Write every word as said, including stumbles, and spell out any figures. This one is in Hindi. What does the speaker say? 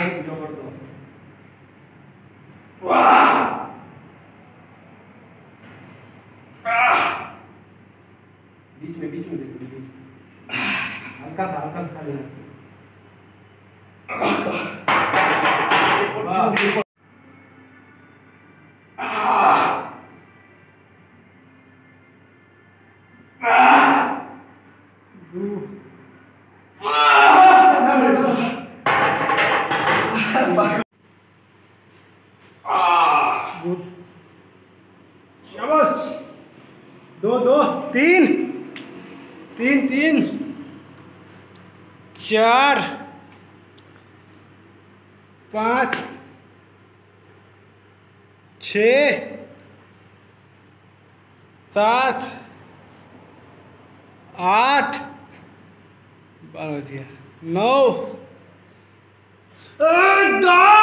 जबरदस्त। वाह बीच में बीच में देखो, बीच में हल्का सा हल्का सा खा लेना। शाबाश। दो दो तीन तीन तीन चार पाँच छ सात आठ बारह नौ दस।